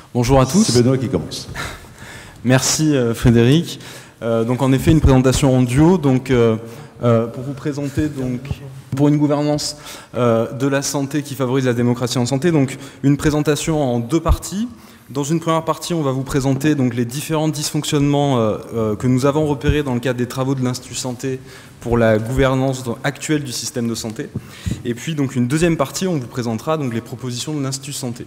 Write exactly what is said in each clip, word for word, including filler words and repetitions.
Bonjour à tous. C'est Benoît qui commence. Merci euh, Frédéric. Euh, donc en effet une présentation en duo. Donc euh, euh, pour vous présenter donc pour une gouvernance euh, de la santé qui favorise la démocratie en santé. Donc une présentation en deux parties. Dans une première partie, on va vous présenter donc les différents dysfonctionnements euh, euh, que nous avons repérés dans le cadre des travaux de l'Institut Santé pour la gouvernance actuelle du système de santé. Et puis donc une deuxième partie, on vous présentera donc les propositions de l'Institut Santé.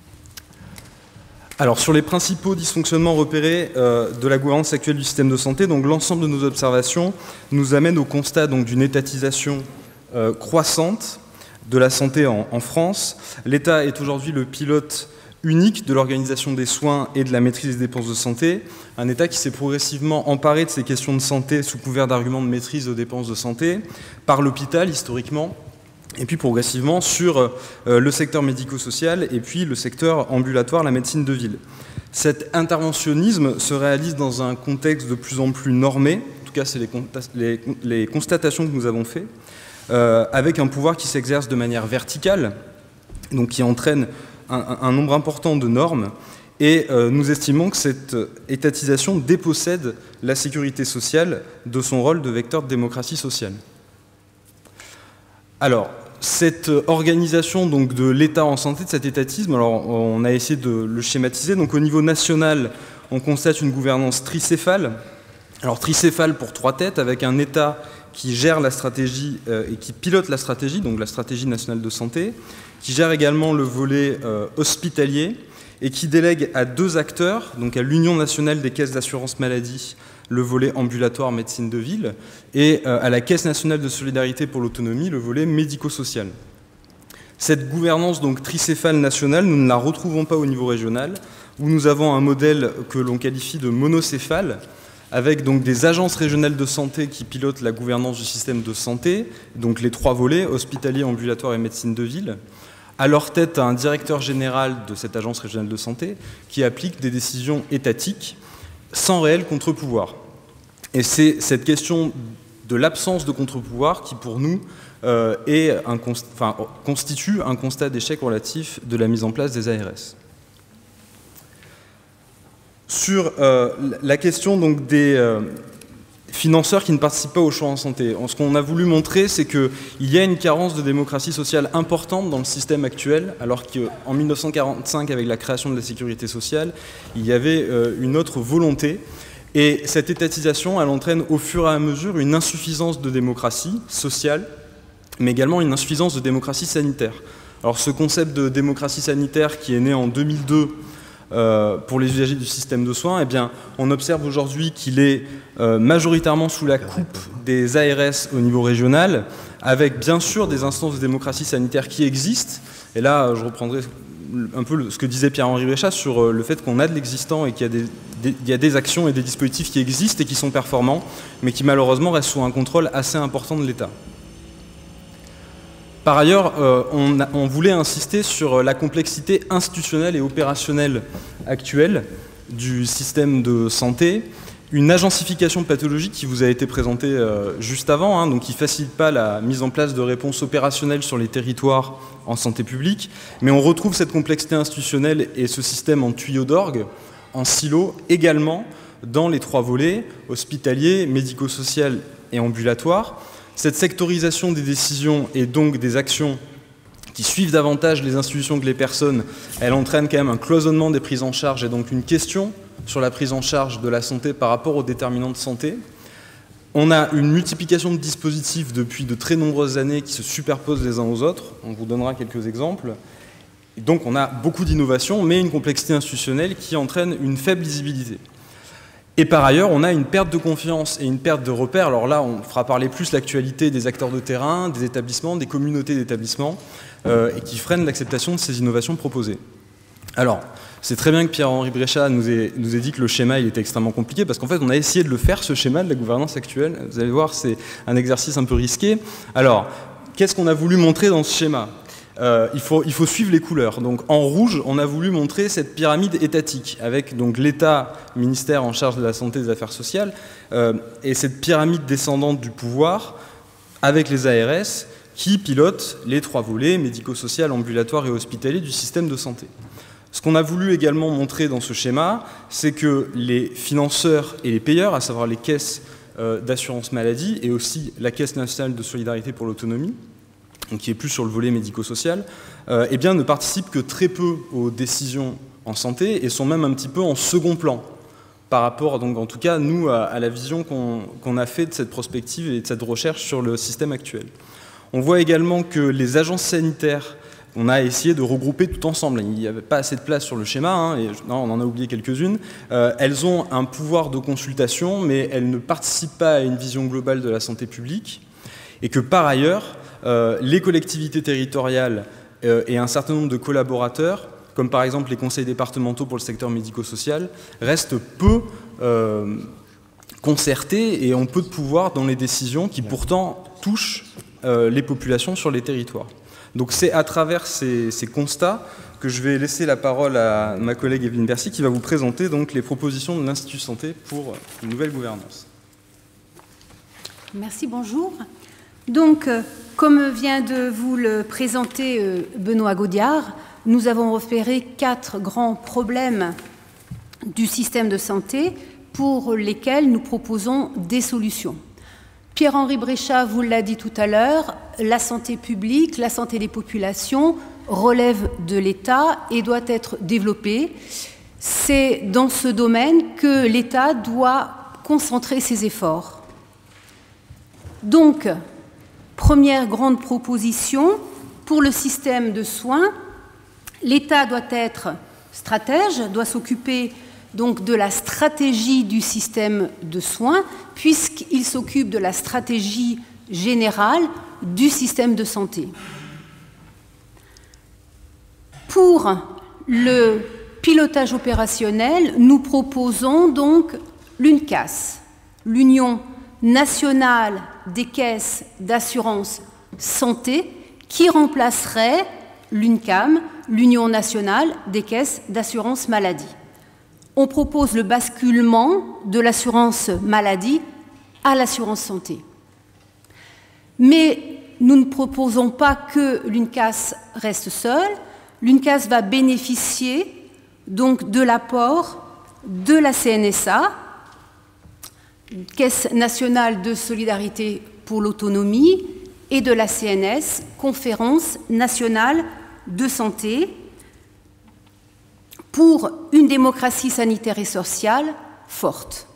Alors sur les principaux dysfonctionnements repérés euh, de la gouvernance actuelle du système de santé, donc l'ensemble de nos observations nous amène au constat donc d'une étatisation euh, croissante de la santé en, en France. L'État est aujourd'hui le pilote unique de l'organisation des soins et de la maîtrise des dépenses de santé, un État qui s'est progressivement emparé de ces questions de santé sous couvert d'arguments de maîtrise de dépenses de santé, par l'hôpital historiquement, et puis progressivement sur euh, le secteur médico-social et puis le secteur ambulatoire, la médecine de ville. Cet interventionnisme se réalise dans un contexte de plus en plus normé, en tout cas c'est les, les, les constatations que nous avons faites, euh, avec un pouvoir qui s'exerce de manière verticale, donc qui entraîne un, un nombre important de normes, et euh, nous estimons que cette étatisation dépossède la sécurité sociale de son rôle de vecteur de démocratie sociale. Alors, cette organisation donc, de l'État en santé, de cet étatisme, alors on a essayé de le schématiser. Donc au niveau national, on constate une gouvernance tricéphale. Alors tricéphale pour trois têtes, avec un État qui gère la stratégie euh, et qui pilote la stratégie, donc la stratégie nationale de santé, qui gère également le volet euh, hospitalier et qui délègue à deux acteurs, donc à l'Union nationale des caisses d'assurance maladie, le volet ambulatoire médecine de ville, et euh, à la Caisse nationale de solidarité pour l'autonomie, le volet médico-social. Cette gouvernance donc tricéphale nationale, nous ne la retrouvons pas au niveau régional, où nous avons un modèle que l'on qualifie de monocéphale, avec donc des agences régionales de santé qui pilotent la gouvernance du système de santé, donc les trois volets, hospitalier, ambulatoire et médecine de ville. À leur tête, un directeur général de cette agence régionale de santé qui applique des décisions étatiques sans réel contre-pouvoir. Et c'est cette question de l'absence de contre-pouvoir qui, pour nous, euh, est un const... enfin, constitue un constat d'échec relatif de la mise en place des A R S. Sur euh, la question donc, des euh, financeurs qui ne participent pas au choix en santé, ce qu'on a voulu montrer, c'est qu'il y a une carence de démocratie sociale importante dans le système actuel, alors qu'en mille neuf cent quarante-cinq, avec la création de la sécurité sociale, il y avait euh, une autre volonté. Et cette étatisation, elle entraîne au fur et à mesure une insuffisance de démocratie sociale, mais également une insuffisance de démocratie sanitaire. Alors ce concept de démocratie sanitaire qui est né en deux mille deux, Euh, pour les usagers du système de soins, eh bien, on observe aujourd'hui qu'il est euh, majoritairement sous la coupe des A R S au niveau régional, avec bien sûr des instances de démocratie sanitaire qui existent. Et là, je reprendrai un peu ce que disait Pierre-Henri Bréchat sur le fait qu'on a de l'existant et qu'il y a des, des, il y a des actions et des dispositifs qui existent et qui sont performants, mais qui malheureusement restent sous un contrôle assez important de l'État. Par ailleurs, euh, on, a, on voulait insister sur la complexité institutionnelle et opérationnelle actuelle du système de santé, une agencification pathologique qui vous a été présentée euh, juste avant, hein, donc qui ne facilite pas la mise en place de réponses opérationnelles sur les territoires en santé publique, mais on retrouve cette complexité institutionnelle et ce système en tuyau d'orgue, en silo, également dans les trois volets, hospitalier, médico-social et ambulatoire. Cette sectorisation des décisions et donc des actions qui suivent davantage les institutions que les personnes, elle entraîne quand même un cloisonnement des prises en charge et donc une question sur la prise en charge de la santé par rapport aux déterminants de santé. On a une multiplication de dispositifs depuis de très nombreuses années qui se superposent les uns aux autres. On vous donnera quelques exemples. Et donc on a beaucoup d'innovations, mais une complexité institutionnelle qui entraîne une faible lisibilité. Et par ailleurs, on a une perte de confiance et une perte de repères. Alors là, on fera parler plus l'actualité des acteurs de terrain, des établissements, des communautés d'établissements, euh, et qui freinent l'acceptation de ces innovations proposées. Alors, c'est très bien que Pierre-Henri Bréchat nous ait, nous ait dit que le schéma il était extrêmement compliqué, parce qu'en fait, on a essayé de le faire, ce schéma de la gouvernance actuelle. Vous allez voir, c'est un exercice un peu risqué. Alors, qu'est-ce qu'on a voulu montrer dans ce schéma ? Euh, il, faut, il faut suivre les couleurs. Donc, en rouge, on a voulu montrer cette pyramide étatique avec donc l'État, ministère en charge de la santé et des affaires sociales, euh, et cette pyramide descendante du pouvoir avec les A R S qui pilotent les trois volets médico-social, ambulatoire et hospitalier du système de santé. Ce qu'on a voulu également montrer dans ce schéma, c'est que les financeurs et les payeurs, à savoir les caisses euh, d'assurance maladie et aussi la Caisse nationale de solidarité pour l'autonomie, qui est plus sur le volet médico-social, euh, eh bien, ne participent que très peu aux décisions en santé et sont même un petit peu en second plan par rapport, donc, en tout cas, nous, à, à la vision qu'on qu'on a fait de cette prospective et de cette recherche sur le système actuel. On voit également que les agences sanitaires, on a essayé de regrouper tout ensemble. Il n'y avait pas assez de place sur le schéma, hein, et non, on en a oublié quelques-unes. Euh, elles ont un pouvoir de consultation, mais elles ne participent pas à une vision globale de la santé publique, et que par ailleurs, euh, les collectivités territoriales euh, et un certain nombre de collaborateurs, comme par exemple les conseils départementaux pour le secteur médico-social, restent peu euh, concertés et ont peu de pouvoir dans les décisions qui pourtant touchent euh, les populations sur les territoires. Donc c'est à travers ces, ces constats que je vais laisser la parole à ma collègue Evelyne Bercy qui va vous présenter donc les propositions de l'Institut Santé pour une nouvelle gouvernance. Merci, bonjour. Donc, euh, comme vient de vous le présenter euh, Benoît Gaudiard, nous avons repéré quatre grands problèmes du système de santé pour lesquels nous proposons des solutions. Pierre-Henri Bréchat vous l'a dit tout à l'heure, la santé publique, la santé des populations relève de l'État et doit être développée. C'est dans ce domaine que l'État doit concentrer ses efforts. Donc, première grande proposition, pour le système de soins, l'État doit être stratège, doit s'occuper donc de la stratégie du système de soins, puisqu'il s'occupe de la stratégie générale du système de santé. Pour le pilotage opérationnel, nous proposons donc l'U N C A S, l'Union nationale des caisses d'assurance santé, qui remplacerait l'U N C A M, l'Union nationale des caisses d'assurance maladie. On propose le basculement de l'assurance maladie à l'assurance santé. Mais nous ne proposons pas que l'U N C A S reste seule. L'U N C A S va bénéficier donc de l'apport de la C N S A, Caisse nationale de solidarité pour l'autonomie, et de la C N S, Conférence nationale de santé, pour une démocratie sanitaire et sociale forte.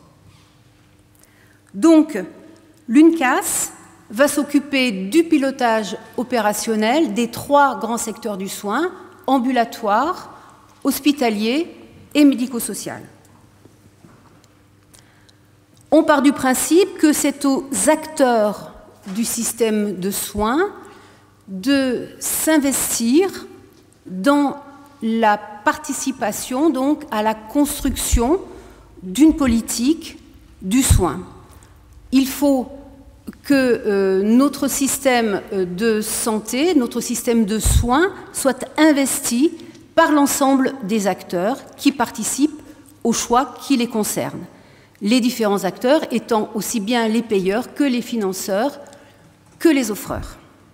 Donc, l'U N C A S va s'occuper du pilotage opérationnel des trois grands secteurs du soin, ambulatoire, hospitalier et médico-social. On part du principe que c'est aux acteurs du système de soins de s'investir dans la participation donc à la construction d'une politique du soin. Il faut que euh, notre système de santé, notre système de soins soit investi par l'ensemble des acteurs qui participent aux choix qui les concernent. Les différents acteurs étant aussi bien les payeurs que les financeurs, que les offreurs.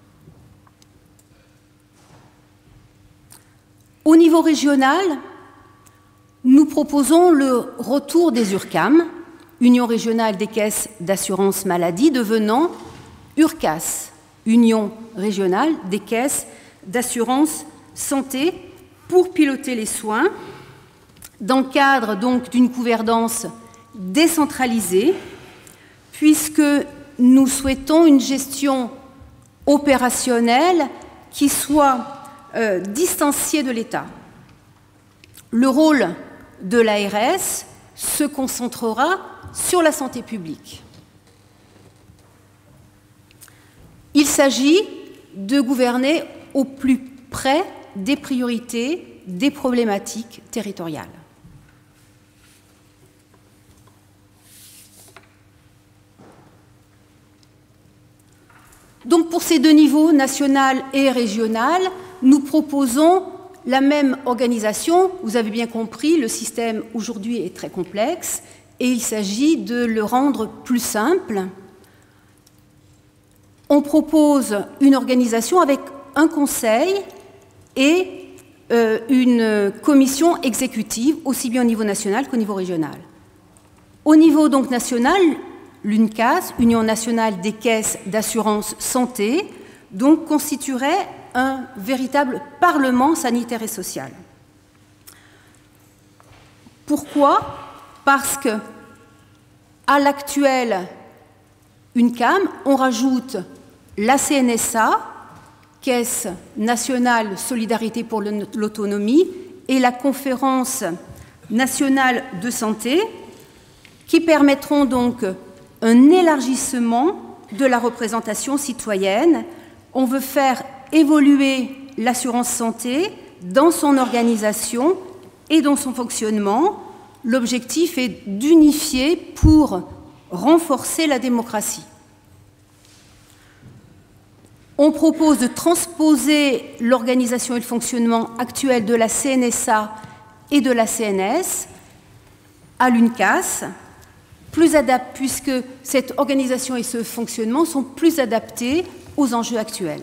Au niveau régional, nous proposons le retour des U R C A M, Union régionale des caisses d'assurance maladie, devenant U R C A S, Union régionale des caisses d'assurance santé, pour piloter les soins, dans le cadre donc d'une gouvernance décentralisée, puisque nous souhaitons une gestion opérationnelle qui soit euh, distanciée de l'État. Le rôle de l'A R S se concentrera sur la santé publique. Il s'agit de gouverner au plus près des priorités, des problématiques territoriales. Donc pour ces deux niveaux, national et régional, nous proposons la même organisation. Vous avez bien compris, le système aujourd'hui est très complexe et il s'agit de le rendre plus simple. On propose une organisation avec un conseil et euh, une commission exécutive, aussi bien au niveau national qu'au niveau régional. Au niveau donc national, l'UNCAS, Union nationale des caisses d'assurance santé, donc constituerait un véritable parlement sanitaire et social. Pourquoi? Parce que à l'actuelle UNCAM, on rajoute la C N S A, Caisse nationale Solidarité pour l'autonomie, et la Conférence nationale de santé, qui permettront donc un élargissement de la représentation citoyenne. On veut faire évoluer l'assurance santé dans son organisation et dans son fonctionnement. L'objectif est d'unifier pour renforcer la démocratie. On propose de transposer l'organisation et le fonctionnement actuel de la C N S A et de la C N S à l'UNCAS, plus adapté, puisque cette organisation et ce fonctionnement sont plus adaptés aux enjeux actuels.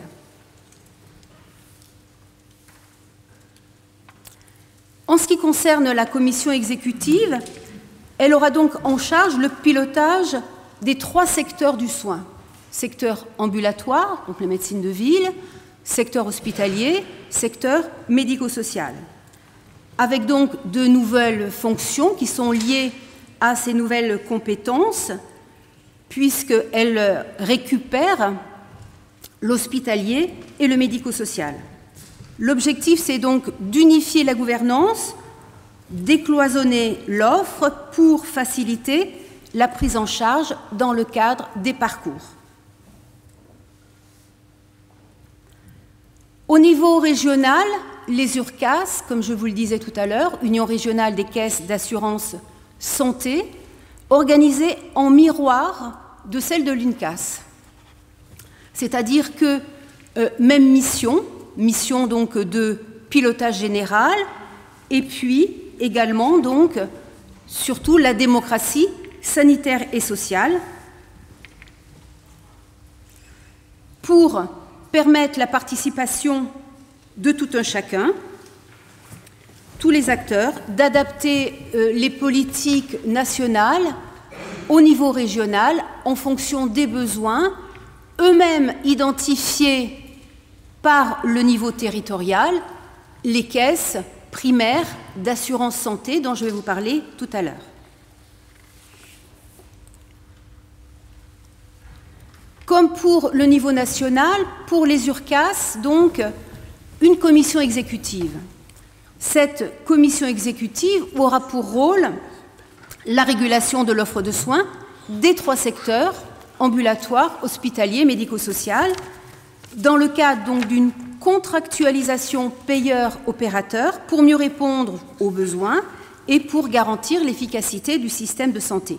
En ce qui concerne la commission exécutive, elle aura donc en charge le pilotage des trois secteurs du soin. Secteur ambulatoire, donc la médecine de ville, secteur hospitalier, secteur médico-social. Avec donc de nouvelles fonctions qui sont liées à ces nouvelles compétences, puisqu'elles récupèrent l'hospitalier et le médico-social. L'objectif, c'est donc d'unifier la gouvernance, décloisonner l'offre pour faciliter la prise en charge dans le cadre des parcours. Au niveau régional, les URCAS, comme je vous le disais tout à l'heure, Union régionale des caisses d'assurance santé, organisées en miroir de celle de l'UNCAS. C'est-à-dire que euh, même mission, mission donc de pilotage général, et puis également donc surtout la démocratie sanitaire et sociale pour permettre la participation de tout un chacun, tous les acteurs, d'adapter euh, les politiques nationales au niveau régional en fonction des besoins, eux-mêmes identifiés par le niveau territorial, les caisses primaires d'assurance santé dont je vais vous parler tout à l'heure. Comme pour le niveau national, pour les URCAS, donc, une commission exécutive. Cette commission exécutive aura pour rôle la régulation de l'offre de soins des trois secteurs, ambulatoire, hospitalier, médico-social, dans le cadre donc d'une contractualisation payeur-opérateur pour mieux répondre aux besoins et pour garantir l'efficacité du système de santé.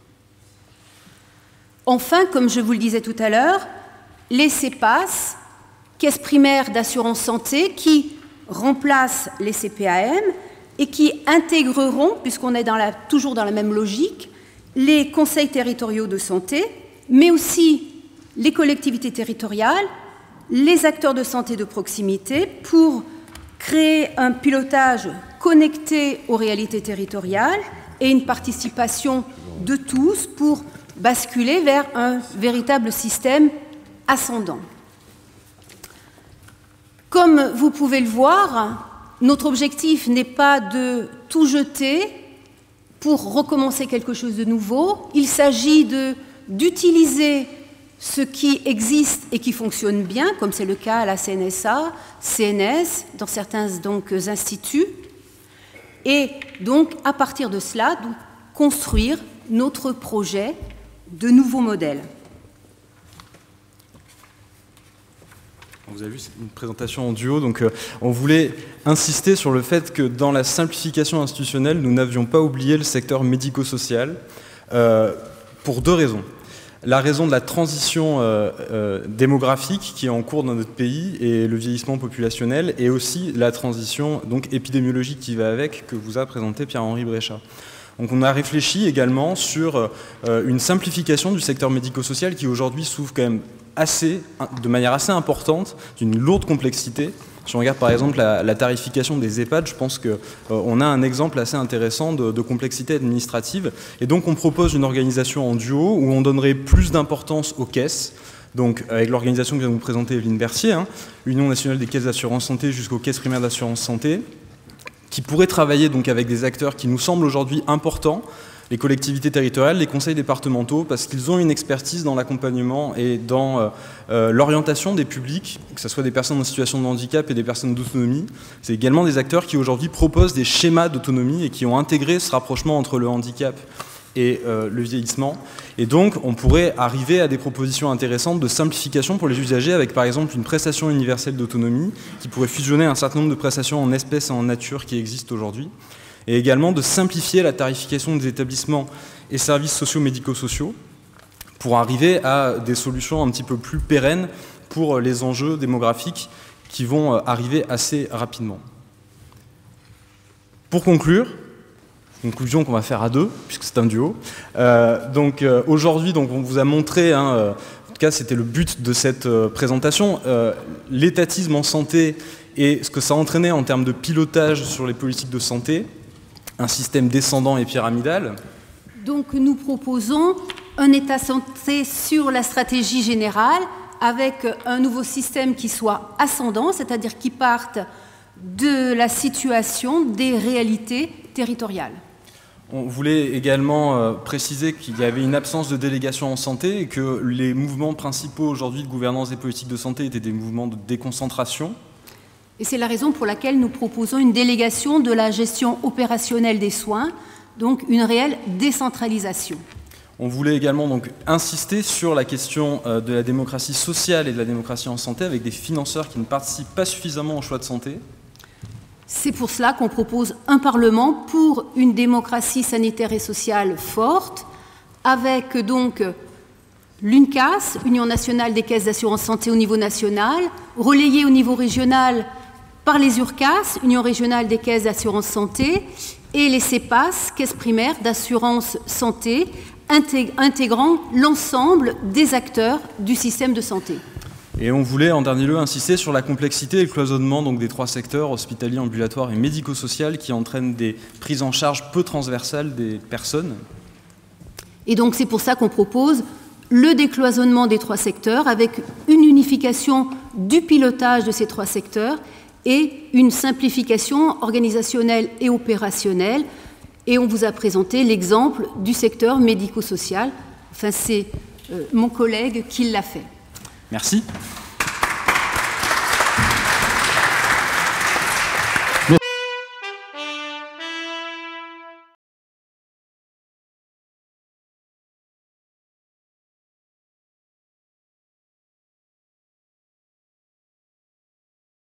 Enfin, comme je vous le disais tout à l'heure, les C P A S, caisses primaires d'assurance santé, qui remplacent les C P A M et qui intégreront, puisqu'on est dans la, toujours dans la même logique, les conseils territoriaux de santé, mais aussi les collectivités territoriales, les acteurs de santé de proximité, pour créer un pilotage connecté aux réalités territoriales et une participation de tous pour basculer vers un véritable système ascendant. Comme vous pouvez le voir, notre objectif n'est pas de tout jeter pour recommencer quelque chose de nouveau. Il s'agit d'utiliser ce qui existe et qui fonctionne bien, comme c'est le cas à la C N S A, C N S, dans certains donc, instituts, et donc à partir de cela, donc, construire notre projet de nouveaux modèles. Vous avez vu, c'est une présentation en duo, donc euh, on voulait insister sur le fait que dans la simplification institutionnelle, nous n'avions pas oublié le secteur médico-social euh, pour deux raisons. La raison de la transition euh, euh, démographique qui est en cours dans notre pays et le vieillissement populationnel, et aussi la transition donc, épidémiologique qui va avec, que vous a présenté Pierre-Henri Bréchat. Donc on a réfléchi également sur euh, une simplification du secteur médico-social qui aujourd'hui souffre quand même assez, de manière assez importante d'une lourde complexité Si on regarde par exemple la, la tarification des EHPAD, je pense qu'on euh, a un exemple assez intéressant de, de complexité administrative. Et donc on propose une organisation en duo où on donnerait plus d'importance aux caisses, donc avec l'organisation que vient de vous présenter Evelyne Bercier, hein, Union nationale des caisses d'assurance santé jusqu'aux caisses primaires d'assurance santé, qui pourrait travailler donc avec des acteurs qui nous semblent aujourd'hui importants, les collectivités territoriales, les conseils départementaux, parce qu'ils ont une expertise dans l'accompagnement et dans euh, euh, l'orientation des publics, que ce soit des personnes en situation de handicap et des personnes d'autonomie. C'est également des acteurs qui aujourd'hui proposent des schémas d'autonomie et qui ont intégré ce rapprochement entre le handicap et euh, le vieillissement. Et donc, on pourrait arriver à des propositions intéressantes de simplification pour les usagers avec, par exemple, une prestation universelle d'autonomie qui pourrait fusionner un certain nombre de prestations en espèces et en nature qui existent aujourd'hui. Et également de simplifier la tarification des établissements et services sociaux médico-sociaux pour arriver à des solutions un petit peu plus pérennes pour les enjeux démographiques qui vont arriver assez rapidement. Pour conclure, conclusion qu'on va faire à deux, puisque c'est un duo. Euh, donc euh, aujourd'hui, donc, on vous a montré, hein, euh, en tout cas c'était le but de cette euh, présentation, euh, l'étatisme en santé et ce que ça entraînait en termes de pilotage sur les politiques de santé, un système descendant et pyramidal. Donc nous proposons un état santé sur la stratégie générale avec un nouveau système qui soit ascendant, c'est-à-dire qui parte de la situation des réalités territoriales. On voulait également euh, préciser qu'il y avait une absence de délégation en santé et que les mouvements principaux aujourd'hui de gouvernance des politiques de santé étaient des mouvements de déconcentration. Et c'est la raison pour laquelle nous proposons une délégation de la gestion opérationnelle des soins, donc une réelle décentralisation. On voulait également donc insister sur la question euh, de la démocratie sociale et de la démocratie en santé avec des financeurs qui ne participent pas suffisamment au choix de santé. C'est pour cela qu'on propose un Parlement pour une démocratie sanitaire et sociale forte, avec donc l'U N C A S, Union nationale des caisses d'assurance santé au niveau national, relayée au niveau régional par les U R C A S, Union régionale des caisses d'assurance santé, et les C E P A S, caisses primaires d'assurance santé, intégrant l'ensemble des acteurs du système de santé. Et on voulait en dernier lieu insister sur la complexité et le cloisonnement donc, des trois secteurs, hospitalier, ambulatoire et médico-social, qui entraînent des prises en charge peu transversales des personnes. Et donc c'est pour ça qu'on propose le décloisonnement des trois secteurs avec une unification du pilotage de ces trois secteurs et une simplification organisationnelle et opérationnelle. Et on vous a présenté l'exemple du secteur médico-social. Enfin, c'est euh, mon collègue qui l'a fait. Merci.